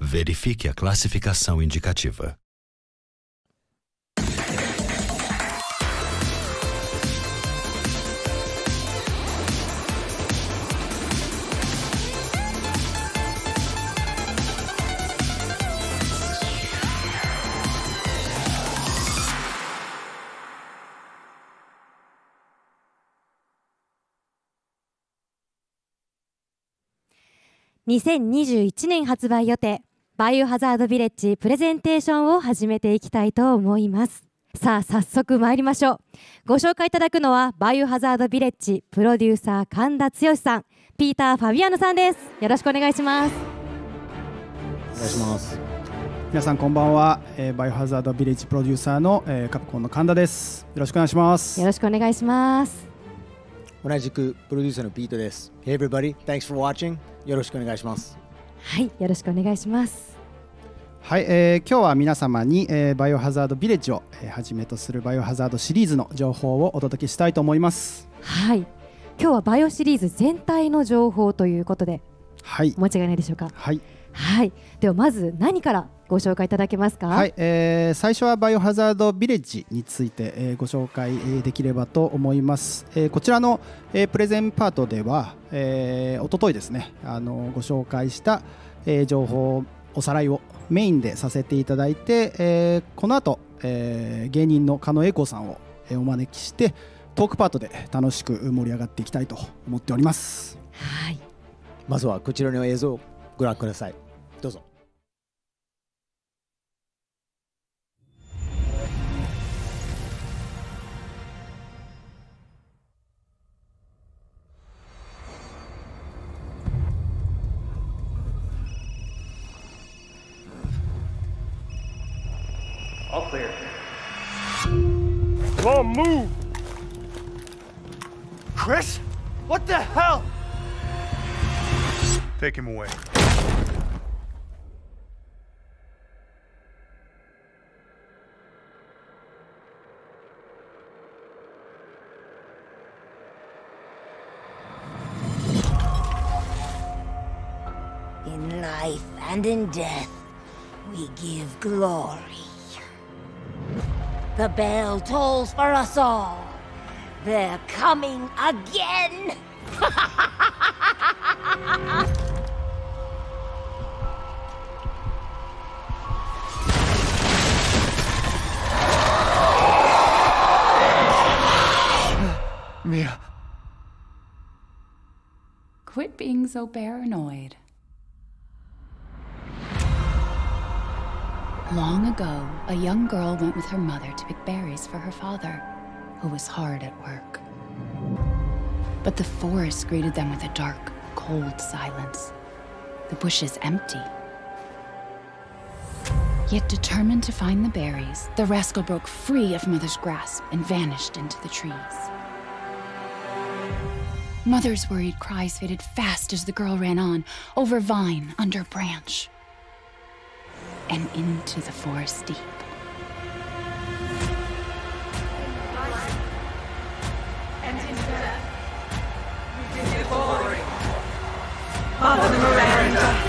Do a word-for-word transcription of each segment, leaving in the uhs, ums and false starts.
Verifique a classificação indicativa. にせんにじゅういちねん発売予定バイオハザードビレッジプレゼンテーションを始めていきたいと思います。さあ早速参りましょう。ご紹介いただくのはバイオハザードビレッジプロデューサー神田剛さん、ピーター・ファビアノさんです。よろしくお願いします。 お願いします。 皆さんこんばんは、えー、バイオハザードビレッジプロデューサーの、えー、カプコンの神田です。よろしくお願いします。 よろしくお願いします。 同じくプロデューサーのピートです。Hey everybody, thanks for watching. よろしくお願いします。 はい、よろしくお願いします。 はい、えー、今日は皆様に、えー、バイオハザードビレッジを、えー、はじめとするバイオハザードシリーズの情報をお届けしたいと思います。 はい、今日はバイオシリーズ全体の情報ということで、 はい、 お間違いないでしょうか。 はい、 はい、ではまず何からご紹介いただけますか。 はい、えー、最初はバイオハザードビレッジについて、えー、ご紹介、えー、できればと思います。えー、こちらの、えー、プレゼンパートでは、えー、おとといですね、あのご紹介した、えー、情報おさらいをメインでさせていただいて、えー、この後、えー、芸人の狩野英孝さんを、えー、お招きしてトークパートで楽しく盛り上がっていきたいと思っております。 はい、 まずはこちらの映像をご覧ください。どうぞ。 All clear. Come on, move! Chris? What the hell? Take him away. In life and in death, we give glory. The bell tolls for us all. They're coming again! Mia. Quit being so paranoid. Long ago, a young girl went with her mother to pick berries for her father, who was hard at work. But the forest greeted them with a dark, cold silence. The bushes empty. Yet determined to find the berries, the rascal broke free of Mother's grasp and vanished into the trees. Mother's worried cries faded fast as the girl ran on, over vine, under branch, and into the forest deep. And in death, we give glory. Mother Miranda.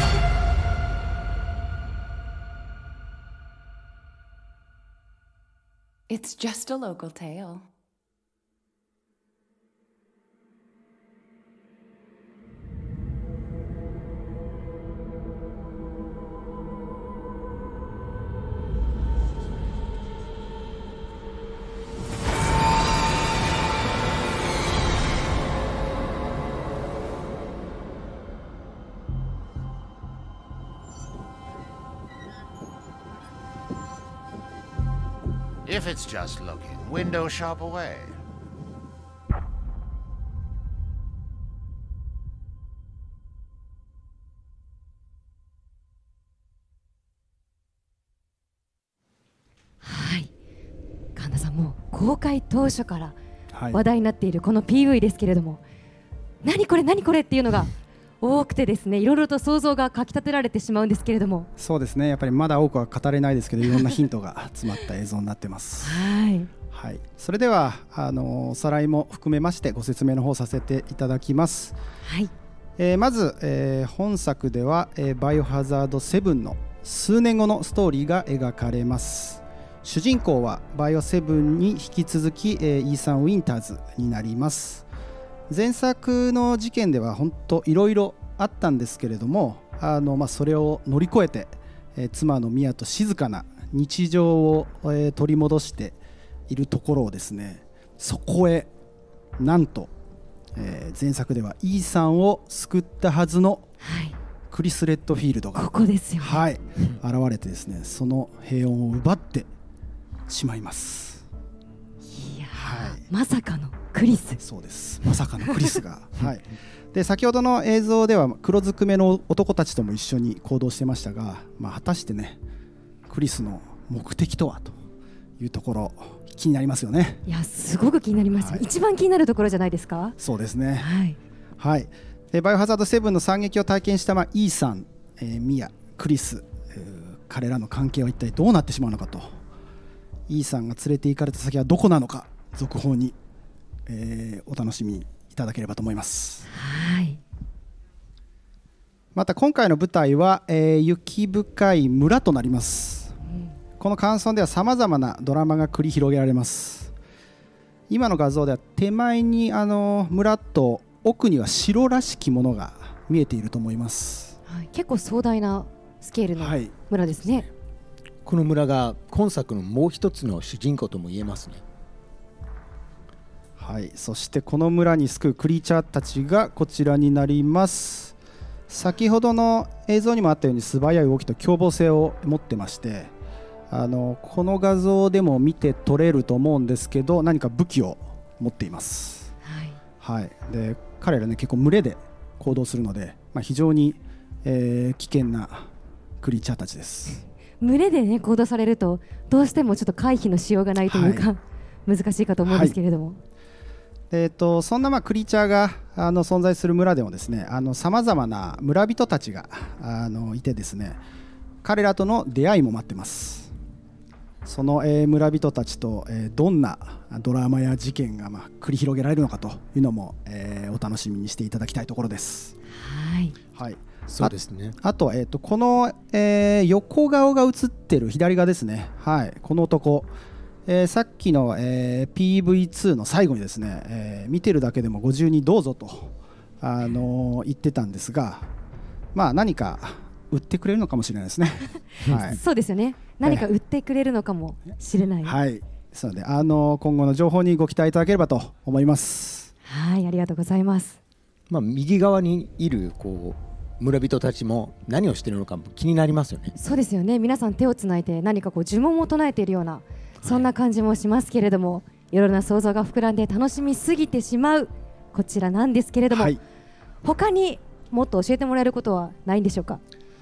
It's just a local tale. If it's just looking, window shop away. Hi. 神田さん、もう公開当初からはい、 話題になっているこの ピーブイ ですけれども、何これ何これっていうのが多くてですね、いろいろと想像がかき立てられてしまうんですけれども。 そうですね、やっぱりまだ多くは語れないですけど、いろんなヒントが詰まった映像になってますはい、 はい、それではあのおさらいも含めましてご説明の方させていただきます。 はい、 えー、まず、えー、本作では、えー、バイオハザードセブンの数年後のストーリーが描かれます。主人公はバイオセブンに引き続き、えー、イーサン・ウィンターズになります。前作の事件では本当いろいろあったんですけれども、あの、まあ、それを乗り越えて、えー、妻のミアと静かな日常を、えー、取り戻しているところをですね、そこへなんと、えー、前作ではイーサンを救ったはずのクリス・レッドフィールドが、 ここですよね、 はい、現れてですね、その平穏を奪ってしまいます。 いや、 はい、 まさかのクリス。 そうです、まさかのクリスが、はい、で先ほどの映像では黒ずくめの男たちとも一緒に行動してましたが、まあ、果たしてねクリスの目的とはというところ気になりますよね。 いや、すごく気になります、はい、一番気になるところじゃないですか。 そうですね、 はい、 はい、でバイオハザードセブンの惨劇を体験した、まあ、イーサン、えー、ミア、クリス、えー、彼らの関係は一体どうなってしまうのかと、イーサンが連れて行かれた先はどこなのか、続報に、えー、お楽しみいただければと思います。 はい、 また今回の舞台は、えー、雪深い村となります。うん、この感想ではさまざまなドラマが繰り広げられます。今の画像では手前にあの村と奥には城らしきものが見えていると思います。 はい、結構壮大なスケールの村ですね。はい、 この村が今作のもう一つの主人公とも言えますね。 はい、そしてこの村に救うクリーチャーたちがこちらになります。先ほどの映像にもあったように素早い動きと凶暴性を持ってまして、あのこの画像でも見て取れると思うんですけど、何か武器を持っています。はい、はい、で彼らね結構群れで行動するので、まあ、非常に、えー、危険なクリーチャーたちです。 群れでね行動されるとどうしてもちょっと回避のしようがないというか、はい、難しいかと思うんですけれども、はい、 えー、とそんなまあクリーチャーがあの存在する村でもですね、さまざまな村人たちがあのいてですね、彼らとの出会いも待ってます。その、えー、村人たちと、えー、どんなドラマや事件がまあ繰り広げられるのかというのも、えー、お楽しみにしていただきたいところです。 はい、 はい、 そうですね。 あ, あと、えー、とこの、えー、横顔が映ってる左側ですね、はい、この男、えー、さっきの、えー、ピーブイツー の最後にですね、えー、見てるだけでもごじゅうにどうぞと、あのー、言ってたんですが、まあ、何か売ってくれるのかもしれないですね。 はい、そうですよね、何か売ってくれるのかもしれない、 はい、ですので、あのー、今後の情報にご期待いただければと思います。 はい、ありがとうございます。 まあ、右側にいるこう村人たちも何をしているのかも気になりますよね。 そうですよね、皆さん手をつないで何かこう呪文を唱えているようなそんな感じもしますけれども、はい、いろいろな想像が膨らんで楽しみすぎてしまうこちらなんですけれども、はい、他にもっと教えてもらえることはないんでしょうか。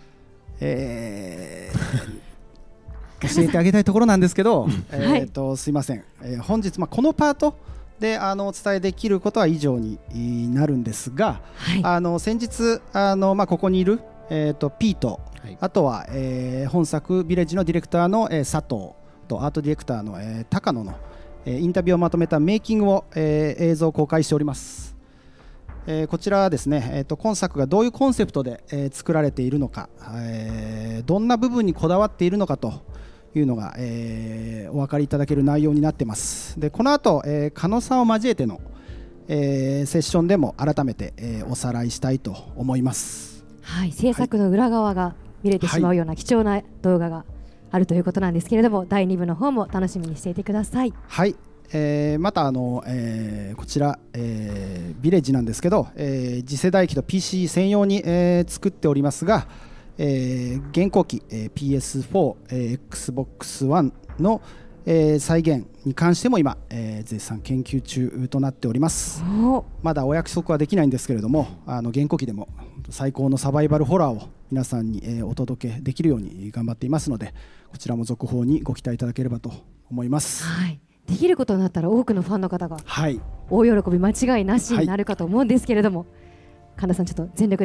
えー、教えてあげたいところなんですけど、えーとすいません、えー、本日、まあ、このパートであのお伝えできることは以上になるんですが、はい、あの先日あの、まあ、ここにいる、えー、とピート、はい、あとは、えー、本作ヴィレッジのディレクターの、えー、佐藤とアートディレクターの、えー、高野の、えー、インタビューをまとめたメイキングを、えー、映像を公開しております。えー、こちらはですね、えー、と今作がどういうコンセプトで、えー、作られているのか、えー、どんな部分にこだわっているのかというのが、えー、お分かりいただける内容になっています。でこの後、えー、狩野さんを交えての、えー、セッションでも改めて、えー、おさらいしたいと思います。 はい、制作の裏側が見れてしまうような貴重な動画があるということなんですけれども、はい、だいに部の方も楽しみにしていてください。 はい、えー、またあの、えー、こちら、えー、ヴィレッジなんですけど、えー、次世代機と ピーシー 専用に、えー、作っておりますが、えー、現行機、えー、ピーエスフォー、えー、エックスボックスワン の、えー、再現に関しても今、えー、絶賛研究中となっております。まだお約束はできないんですけれども、あの現行機でも最高のサバイバルホラーを皆さんに、えー、お届けできるように頑張っていますので、こちらも続報にご期待いただければと思います。 はい、できることになったら多くのファンの方がはい大喜び間違いなしになるかと思うんですけれども、はい、神田さんちょっと全力で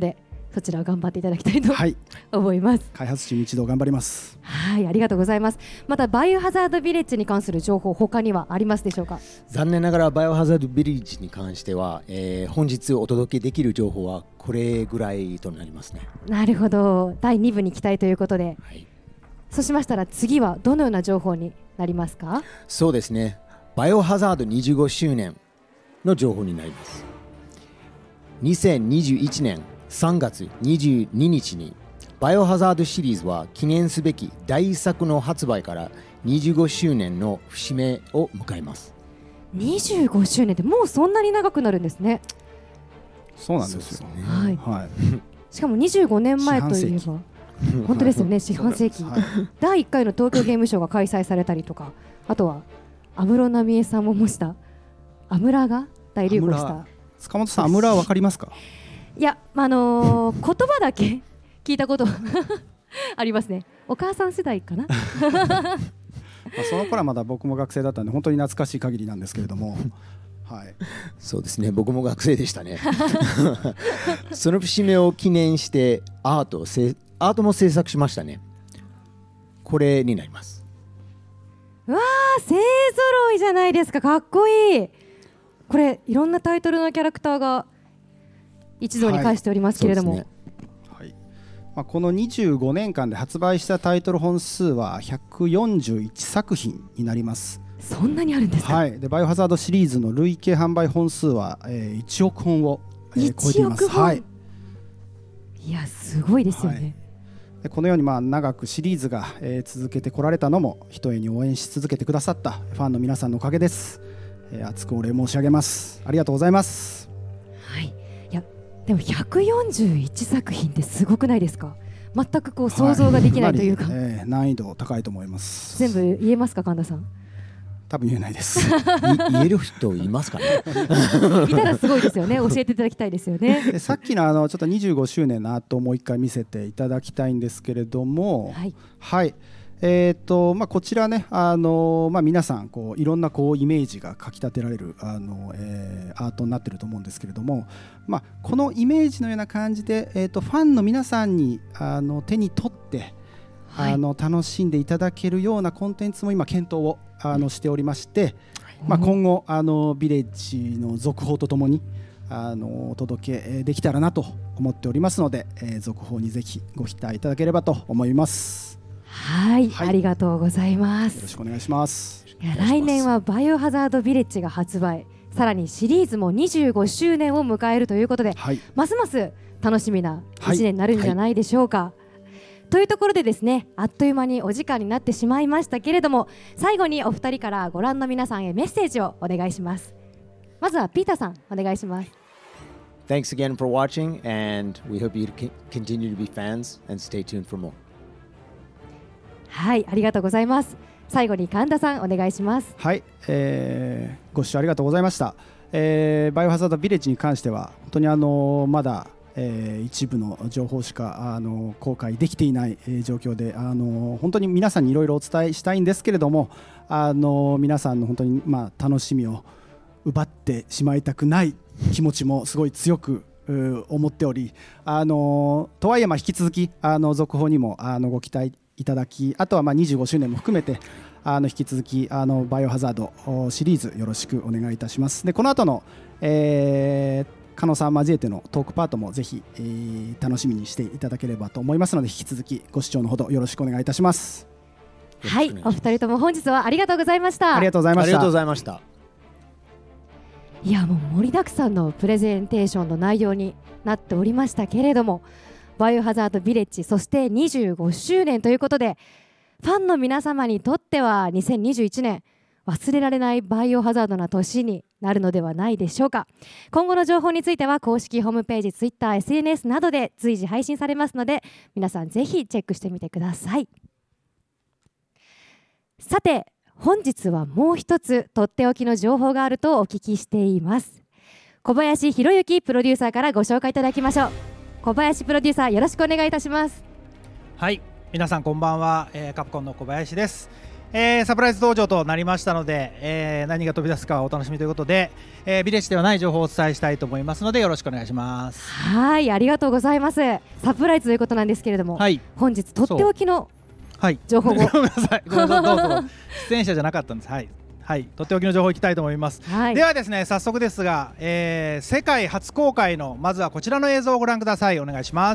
そちらを頑張っていただきたいと、 はい、 思います。 開発チーム一同頑張ります。 はい、ありがとうございます。またバイオハザードビレッジに関する情報他にはありますでしょうか？ 残念ながらバイオハザードビレッジに関しては、えー、本日お届けできる情報はこれぐらいとなりますね。 なるほど、だいにぶに期待ということで、はい、そうしましたら次はどのような情報になりますか？ そうですね、バイオハザードにじゅうごしゅうねんの情報になります。にせんにじゅういちねんさんがつにじゅうににちにバイオハザードシリーズは記念すべき大作の発売からにじゅうごしゅうねんの節目を迎えます。 にじゅうごしゅうねんってもうそんなに長くなるんですね。 そうなんですよね。 はいはい、 しかもにじゅうごねんまえといえば本当ですよね、四半世紀、はい、だいいっかいの東京ゲームショウが開催されたりとか、あとは安室奈美恵さんも模したアムラが大流行した。 塚本さん、アムラは分かりますか？ いや、あのー、言葉だけ聞いたことありますね。お母さん世代かなまあその頃はまだ僕も学生だったんで本当に懐かしい限りなんですけれどもはい、 そうですね、僕も学生でしたねその節目を記念してアートをせアートも制作しましたね。これになります。 わー、勢ぞろいじゃないですか、かっこいい。これいろんなタイトルのキャラクターが一堂に会しておりますけれども、はいはい、まあ、このにじゅうごねんかんで発売したタイトル本数はひゃくよんじゅういちさくひんになります。 そんなにあるんですか？ はい、でバイオハザードシリーズの累計販売本数は、えー、いちおくほんを、えー、超えています。はい、 いや、すごいですよね。はい、 でこのようにまあ長くシリーズが、えー、続けてこられたのもひとえに応援し続けてくださったファンの皆さんのおかげです。えー、厚くお礼申し上げます。ありがとうございます。 はい、いやでもひゃくよんじゅういちさくひんってすごくないですか？全くこう想像ができないというか、 はい、えー、難易度高いと思います。 全部言えますか、神田さん？ 多分言えないです言える人いますかねいたらすごいですよね。教えていただきたいですよね。 でさっきのあのちょっとにじゅうごしゅうねんのアートをもう一回見せていただきたいんですけれども、はい、はい、えーとまあ、こちらね、あのまあ、皆さんこういろんなこうイメージがかきたてられるあの、えー、アートになっていると思うんですけれども、まあ、このイメージのような感じで、えーとファンの皆さんにあの手に取ってはい、あの楽しんでいただけるようなコンテンツも今検討をあのしておりまして、まあ、今後あのビレッジの続報とともにあのお届けできたらなと思っておりますので、えー、続報にぜひご期待いただければと思います。 はい、はい、ありがとうございます。 よろしくお願いします。 いや、来年はバイオハザードビレッジが発売、さらにシリーズもにじゅうごしゅうねんを迎えるということで、はい、ますます楽しみないちねんになるんじゃないでしょうか。はいはい、というところでですね、あっという間にお時間になってしまいましたけれども、最後にお二人からご覧の皆さんへメッセージをお願いします。まずはピーターさん、お願いします。 Thanks again for watching and we hope you continue to be fans and stay tuned for more. はい、ありがとうございます。最後に神田さん、お願いします。 はい、えー、ご視聴ありがとうございました。えー、バイオハザードビレッジに関しては本当にあのまだえー、一部の情報しかあの公開できていない、えー、状況であの本当に皆さんにいろいろお伝えしたいんですけれども、あの皆さんの本当に、まあ、楽しみを奪ってしまいたくない気持ちもすごい強く思っており、あのとはいえまあ引き続きあの続報にもあのご期待いただき、あとはまあにじゅうごしゅうねんも含めてあの引き続きあのバイオハザードシリーズよろしくお願いいたします。でこの後の、えー加納さん交えてのトークパートもぜひ、えー、楽しみにしていただければと思いますので、引き続きご視聴のほどよろしくお願いいたします。 はい、お二人とも本日はありがとうございました。 ありがとうございました。 ありがとうございました。 いや、もう盛りだくさんのプレゼンテーションの内容になっておりましたけれども、バイオハザードビレッジそしてにじゅうごしゅうねんということで、ファンの皆様にとってはにせんにじゅういちねん忘れられないバイオハザードな年になるのではないでしょうか。今後の情報については公式ホームページ、ツイッター、エスエヌエス などで随時配信されますので、皆さんぜひチェックしてみてください。さて、本日はもう一つとっておきの情報があるとお聞きしています。小林博之プロデューサーからご紹介いただきましょう。小林プロデューサー、よろしくお願いいたします。 はい、皆さんこんばんは、えー、カプコンの小林です。 えー、サプライズ登場となりましたので、えー、何が飛び出すかお楽しみということで、えー、ビレッジではない情報をお伝えしたいと思いますのでよろしくお願いします。 はい、ありがとうございます。サプライズということなんですけれども、はい、本日とっておきの情報を、はい、ごめんなさい、ごめんなさい、どうぞ出演者じゃなかったんです。はい、はい、とっておきの情報いきたいと思います。はい、ではですね、早速ですが、えー、世界初公開のまずはこちらの映像をご覧ください。お願いします。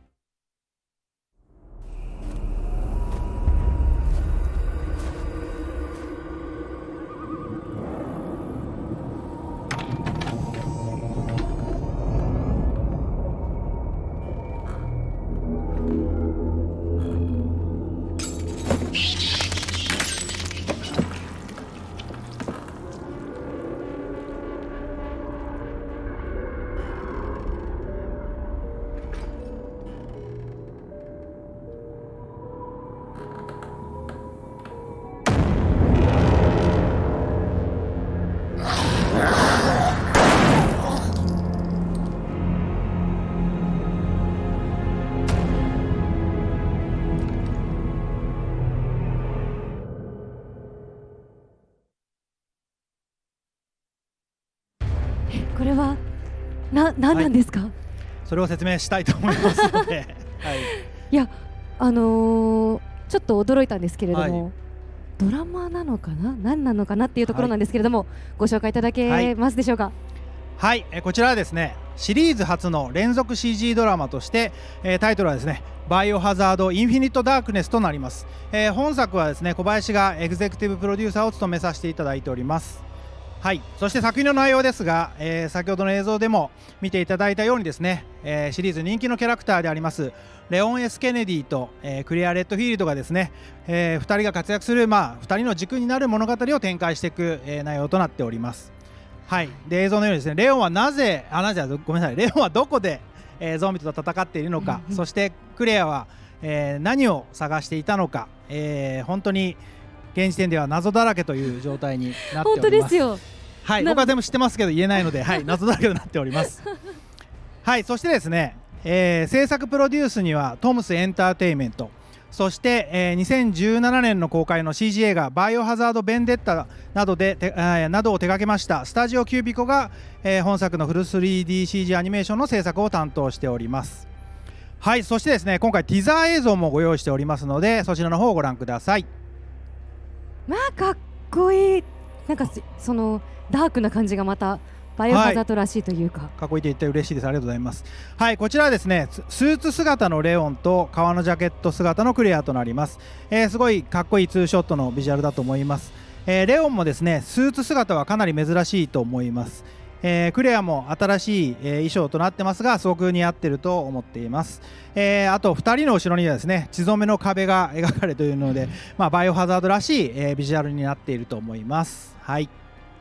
これはな、何なんですか？はい、 それを説明したいと思いますので、はい、 いや、あのー、ちょっと驚いたんですけれども、はい、ドラマなのかな、何なのかなっていうところなんですけれども、はい、ご紹介いただけますでしょうか？ はい、えこちらはですね、シリーズ初の連続 シージー ドラマとして、えー、タイトルはですね、バイオハザードインフィニットダークネスとなります。えー、本作はですね、小林がエグゼクティブプロデューサーを務めさせていただいております。はい、そして作品の内容ですが、えー、先ほどの映像でも見ていただいたようにですね、えー、シリーズ人気のキャラクターでありますレオン・エス・ケネディと、えー、クレア・レッドフィールドがですね、えー、ふたりが活躍する、まあ、ふたりの軸になる物語を展開していく、えー、内容となっております。はい、で映像のようにですね、レオンはなぜあなぜごめんなさいレオンはどこで、えー、ゾンビと戦っているのか、そしてクレアは、えー、何を探していたのか、えー、本当に現時点では謎だらけという状態になっております。 本当ですよ。 はい、僕は全部知ってますけど言えないので、はい、謎だらけとなっております。はい、そしてですね、えー、制作プロデュースにはトムスエンターテインメント、そして、えー、にせんじゅうななねんの公開の シージー 映画バイオハザードベンデッタなどでて、えー、などを手掛けましたスタジオキュービコが、えー、本作のフル スリーディーシージー アニメーションの制作を担当しております。はい、そしてですね、今回ティザー映像もご用意しておりますので、そちらの方をご覧ください。 まあかっこいい、なんかそのダークな感じがまたバイオハザードらしいというか、はい、 かっこいいと言って嬉しいです。ありがとうございます。はい、こちらはですね、スーツ姿のレオンと革のジャケット姿のクレアとなります。えー、すごいかっこいいツーショットのビジュアルだと思います。えー、レオンもですね、スーツ姿はかなり珍しいと思います。えー、クレアも新しい、えー、衣装となってますが、すごく似合ってると思っています。えー、あとふたりの後ろにはですね、血染めの壁が描かれているので、まあ、バイオハザードらしい、えー、ビジュアルになっていると思います。はい、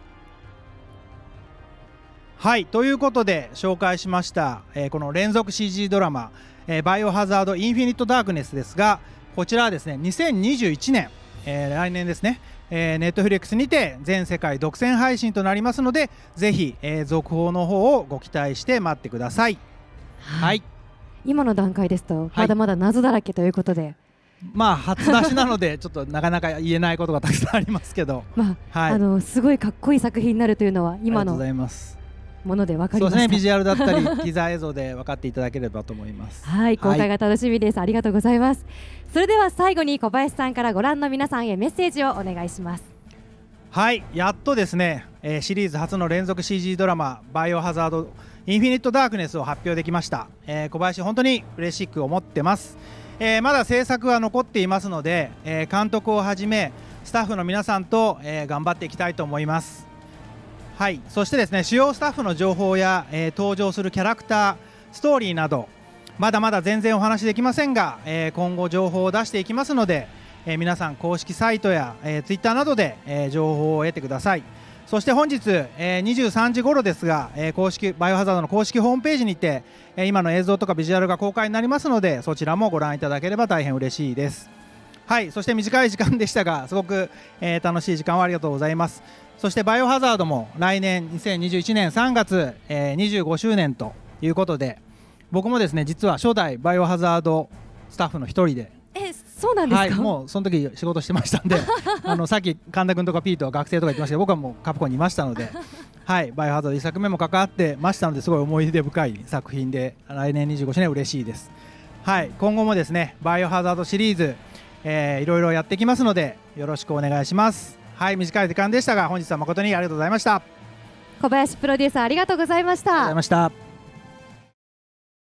はい、ということで紹介しました、えー、この連続 シージー ドラマ、えー、バイオハザードインフィニットダークネスですが、こちらはですねにせんにじゅういちねん、えー、来年ですね、えー、ネットフリックスにて全世界独占配信となりますので、ぜひ、えー、続報の方をご期待して待ってください。はい、はい、 今の段階ですとまだまだ謎だらけということで、はい、 まあ初出しなのでちょっとなかなか言えないことがたくさんありますけど、 まあ、はい、あのすごいかっこいい作品になるというのは今のありがとうございますもので分かりました。 そうですね、ビジュアルだったりティザー映像で分かっていただければと思います。 はい、公開が楽しみです。ありがとうございます。それでは最後に小林さんからご覧の皆さんへメッセージをお願いします。 はい、やっとですね、えー、シリーズ初の連続 シージー ドラマバイオハザードインフィニットダークネスを発表できました。えー、小林本当に嬉しく思ってます。えー、まだ制作は残っていますので、えー、監督をはじめスタッフの皆さんと、えー、頑張っていきたいと思います。はい、そしてですね、主要スタッフの情報や、えー、登場するキャラクター、ストーリーなどまだまだ全然お話できませんが、えー、今後情報を出していきますので、えー、皆さん公式サイトや、えー、ツイッターなどで、えー、情報を得てください。そして本日、えー、にじゅうさんじ頃ですが、えー、公式バイオハザードの公式ホームページにて、えー、今の映像とかビジュアルが公開になりますので、そちらもご覧いただければ大変嬉しいです。はい、そして短い時間でしたがすごく、えー、楽しい時間をありがとうございます。そしてバイオハザードも来年にせんにじゅういちねんさんがつ、えー、にじゅうごしゅうねんということで、僕もですね実は初代バイオハザードスタッフの一人で、 えそうなんですか。 はい、もうその時仕事してましたんであのさっき神田君とかピートは学生とか言ってましたけど、僕はもうカプコンにいましたのではい、バイオハザードいっさくめも関わってましたので、すごい思い出深い作品で、来年にじゅうごしゅうねん嬉しいです。はい、今後もですねバイオハザードシリーズ、えー、いろいろやっていきますのでよろしくお願いします。はい、短い時間でしたが本日は誠にありがとうございました。 小林プロデューサーありがとうございました。 ありがとうございました。